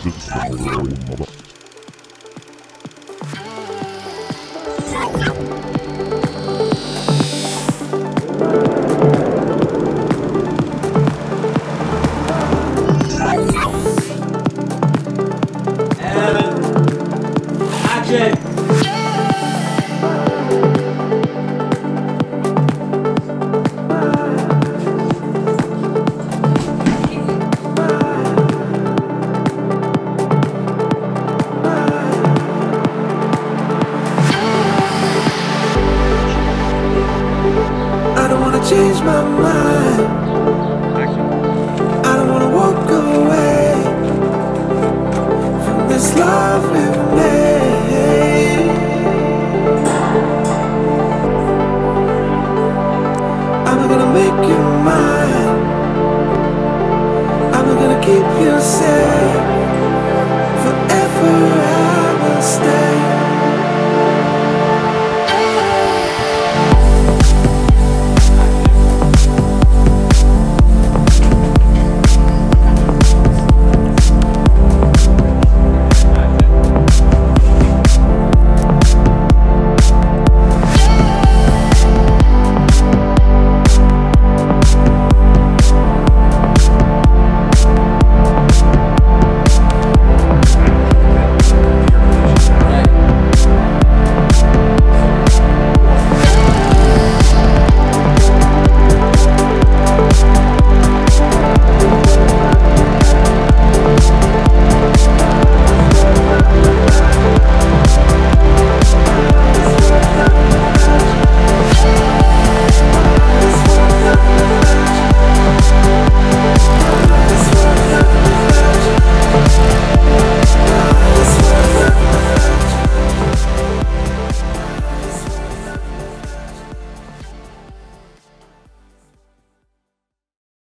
Change my mind. I don't wanna walk away from this love we've made. I'm gonna make you mine. I'm gonna keep you safe.